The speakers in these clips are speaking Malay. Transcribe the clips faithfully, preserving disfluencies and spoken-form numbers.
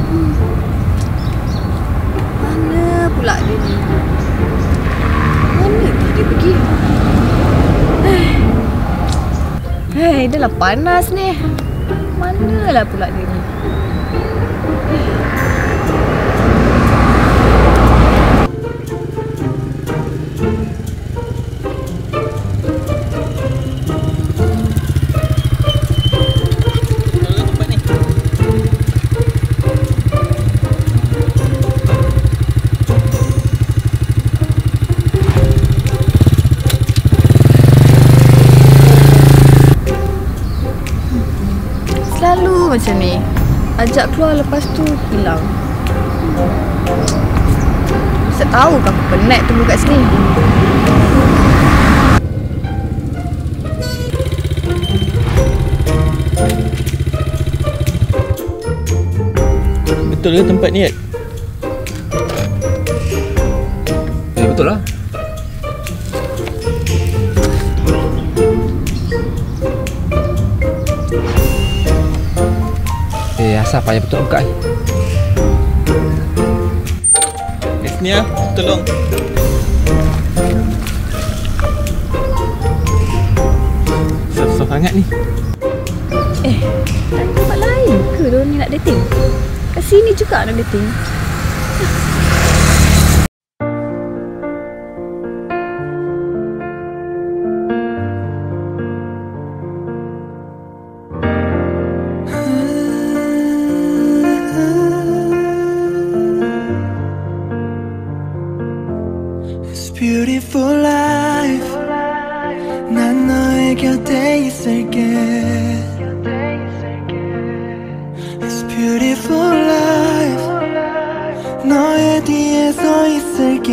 Hmm. Mana pula dia ni? Mana tak dia pergi? Hei, dah lah panas ni. Manalah pula dia ni? Selalu macam ni. Ajak keluar lepas tu hilang. Tak tahu ke aku penat tunggu kat sini. Betul ke tempat ni, Ed? Eh, betul lah. Eh, asal payah betul buka ni. Eh, sini lah. Tolong. Susah sangat ni. Eh, tak ada tempat lain ke diorang ni nak dating? Kat sini juga nak dating. Beautiful life 난 너의 곁에 있을게 It's beautiful life 너의 뒤에 서 있을게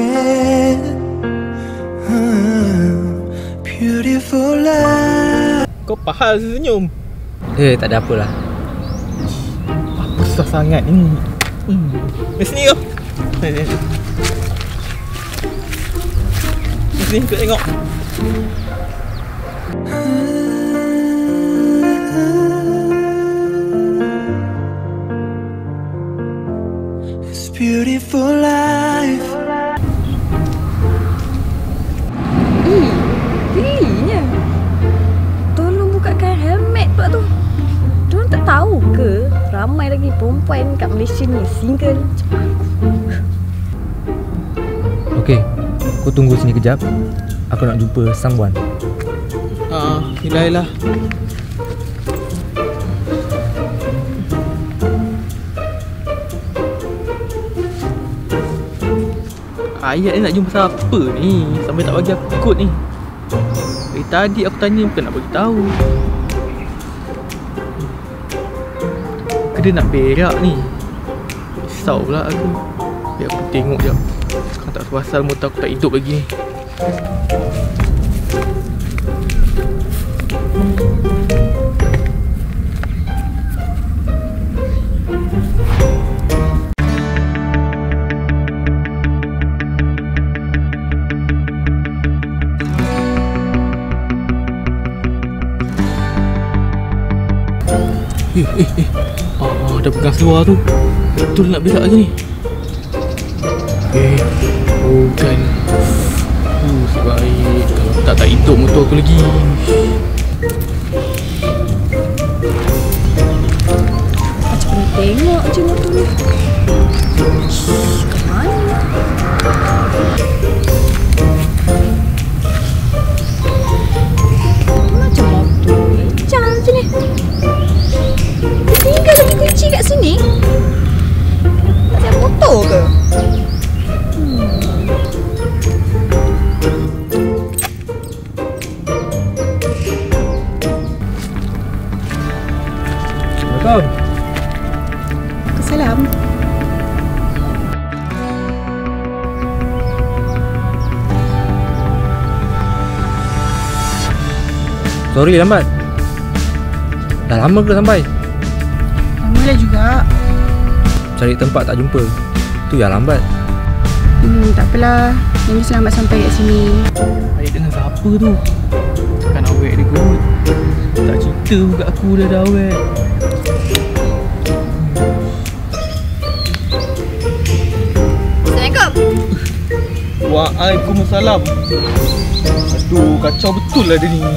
Beautiful life. Kau pahal senyum. Eh, tak ada apalah. Apa susah sangat ni? Hmm. Eh, sini kau. Sini kau tengok. It's beautiful life. Ih, gilinya. Tolong bukakan helmet pula tu. Diorang tak tahu ke ramai lagi perempuan kat Malaysia ni single macam aku. Okey, kau tunggu sini kejap. Aku nak jumpa Sangwan. Ah, yelah-yelah. Ayat ni nak jumpa siapa ni? Sampai tak bagi aku kod ni. Dari tadi aku tanya bukan nak bagi tahu. Ke dia nak berak ni? Risau pula aku. Biar aku tengok jap. Sekarang tak pasal motor aku tak hidup lagi ni. Eh, eh, eh. Ah, dah pegang seluar tu. Betul nak berak lagi ni. Eh, bukan. Uh, sebaik. Kalau tak tak hidup motor aku lagi. Macam mana tengok je motor ni. Shhh, ke mana? Macam motor bincang macam ni. Tinggal lagi kunci kat sini. Tak ada motor ke? Hmm. Assalamualaikum. Salam. Sorry lambat. Dah lama ke sampai? Lamalah juga. Cari tempat tak jumpa. Tu yang lambat. Hmm, tak apalah. Yang ni selamat sampai kat sini. Ayat dengan siapa tu? Takkan awet dia kot. Tak cerita kat aku dah dah awet. Waalaikumsalam. Aduh, kacau betul lah dia ni.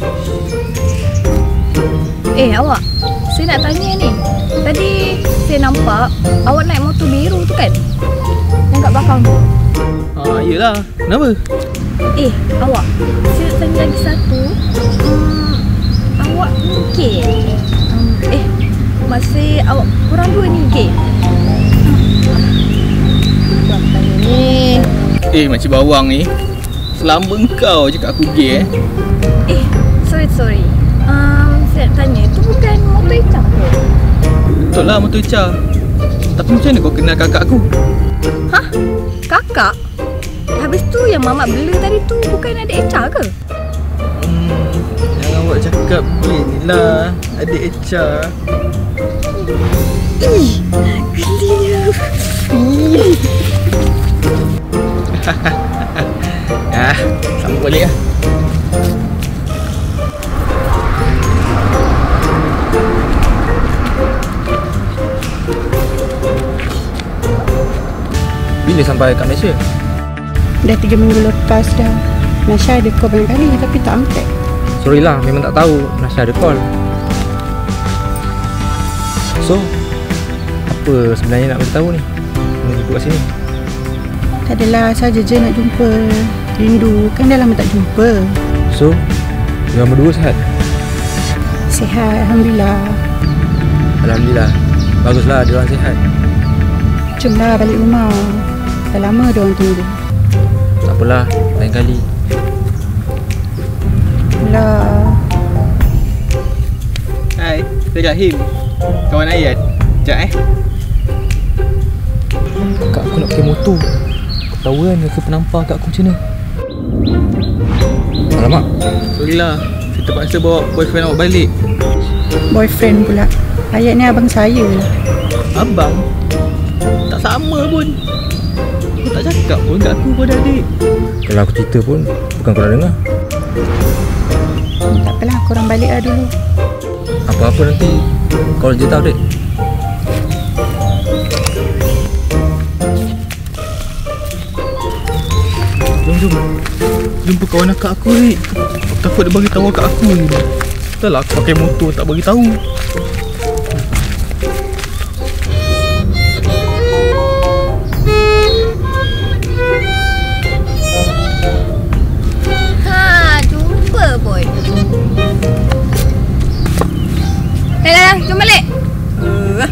Eh awak, saya nak tanya ni. Tadi saya nampak awak naik motor biru tu kan? Yang kat belakang tu. Ah, yelah. Kenapa? Eh awak, saya nak tanya lagi satu. Hmm, awak ni gay? Um, eh, masih awak korang dua ni gay? Bukan tanya ni. Eh, makcik bawang ni. Selamba engkau je kat aku gay eh. Eh, sorry sorry. Um, saya nak tanya, tu bukan motor Icah ke? Betul lah motor Ica. Tapi macam mana kau kenal kakak aku? Hah? Kakak? Habis tu yang mamak bela tadi tu bukan adik Echa ke? Hmm, yang awak cakap inilah adik Ica. Ih, gelinya. Ih. Ah, sambung balik lah. Bila sampai kat Malaysia? Dah tiga minggu lepas dah. Nasha ada call banyak kali tapi tak angkat. Sorry lah, memang tak tahu Nasha ada call. So, apa sebenarnya nak beritahu ni? Kena jumpa kat sini. Tak adalah, saja je nak jumpa. Rindu, kan dah lama tak jumpa. So, diorang berdua sihat? Sihat, Alhamdulillah. Alhamdulillah. Baguslah diorang sihat. Jomlah balik rumah. Dah lama diorang tunggu. Tak apalah, lain kali. Lah. Hai, saya Rahim. Kawan Ayat. Sekejap eh. Kak aku nak pakai motor. Kau tahu kan rasa penampar kat aku macam mana? Alamak. Sorry lah. Saya terpaksa bawa boyfriend awak balik. Boyfriend pula. Ayat ni abang saya. Abang? Tak sama pun. Kau tak cakap pun kat aku pada adik. Kalau aku cerita pun, bukan kau nak dengar. Hmm, tak apalah, korang balik lah dulu. Apa-apa nanti kau je tahu dek. Jom, jom. Jumpa kawan akak aku, Rik. Aku takut dia bagi tahu kat aku. Dah lah aku pakai motor tak bagi tahu. Ha, jumpa boy. Dah dah, jom balik. Uh.